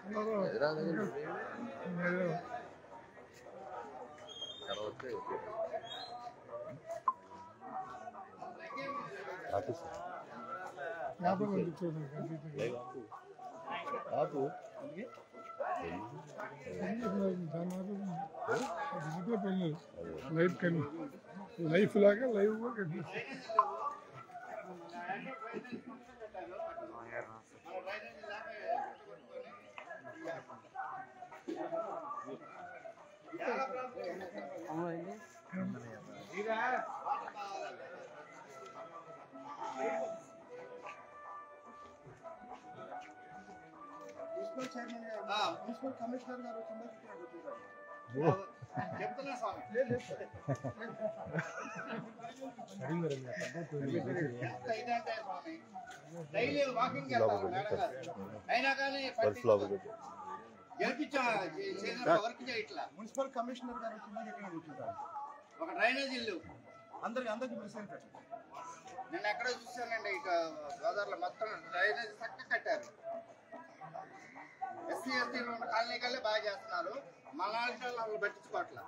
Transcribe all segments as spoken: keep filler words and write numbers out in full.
Life life లాగా live కనిపిస్తుంది. Municipal commissioner గారు చెప్తున్నా స్వామి డైలీ వాకింగ్ అయినా కానీ గెలిపించా వర్క్ చేయట్లా. మున్సిపల్ కమిషనర్ గారు కూర్చుంటారు. ఒక డ్రైనేజ్ ఇల్లు అందరికి అందరికి ప్రెసిడెంట్ నేను ఎక్కడ చూసానండి. ఇక గోదావరిలో మొత్తం డ్రైనేజ్ చక్కగా కట్టారు. ఎస్సీ ఎస్టీలు ఉన్న కాలనీ కల్లే బాగా చేస్తున్నారు. మన వాళ్ళు పట్టించుకోవట్లా.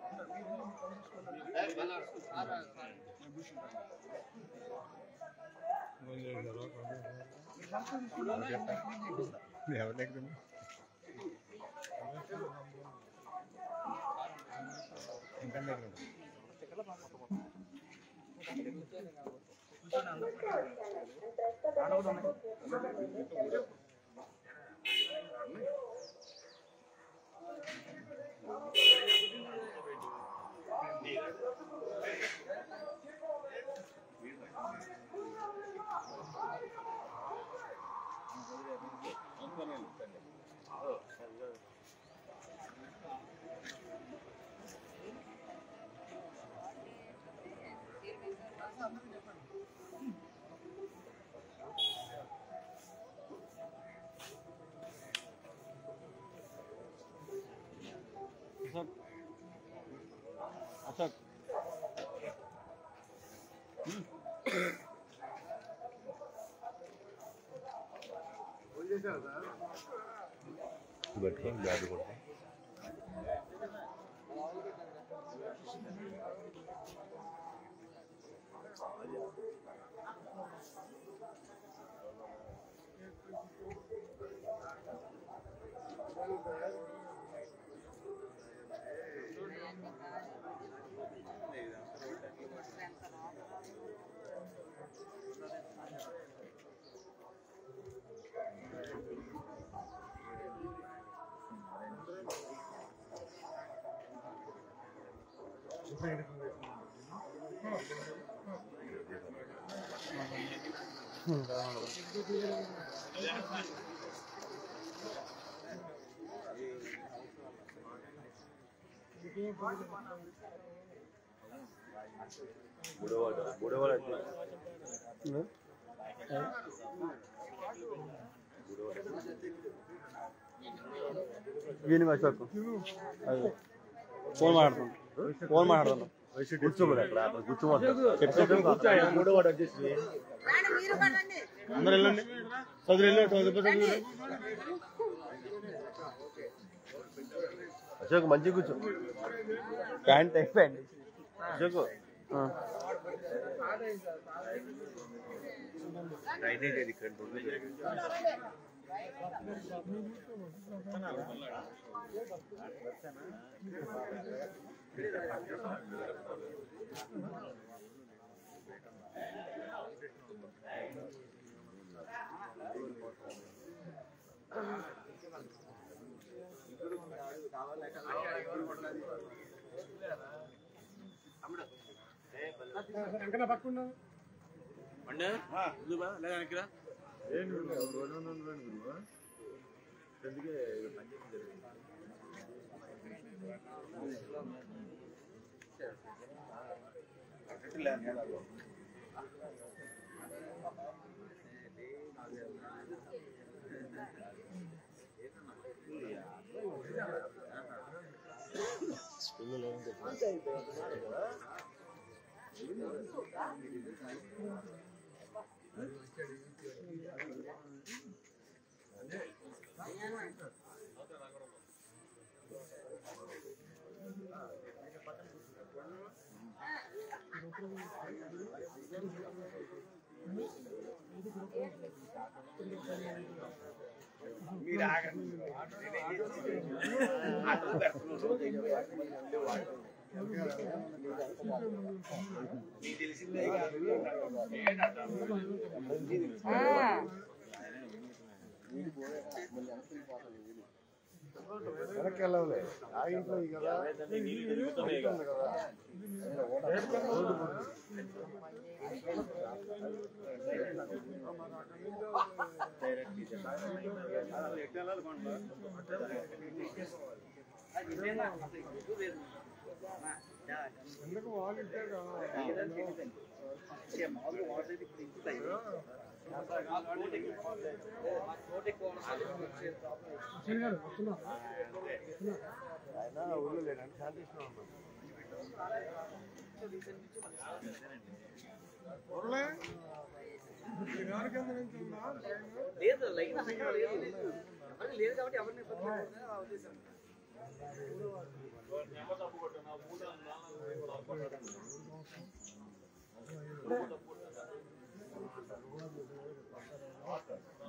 అశోక్ పెట్టుకొని బ్యాగ్ కొడతాం. బుడవాడ బుడవాడ ఈయన అశోక్ అది ఫోన్ మాట్లాడుతున్నాం ఫోన్ మాట్లాడుతున్నాం కూర్చోమని అక్కడ అక్కడ కూర్చోమని అందరు వెళ్ళండి చదువు వెళ్ళి అశోక్ మంచిగా కూర్చో. ప్యాంట్ అయిపోయింది అశోక్ వెనకన పక్కన అదే మీరు ఆగండి తెలిసిందే వెనక్కి వెళ్ళవులే ఆ ఇంట్లో కదా కదా ఎందుకు వాళ్ళు ఇచ్చారు ఆయన ఊళ్ళో లేదండి శాంతిష్ణ లేదు లైన్ అసలు లేదు లేదు కాబట్టి ఎవరిని ఇబ్బంది పెట్టకూడదు ఆ ఉద్దేశం. ఉన్నాం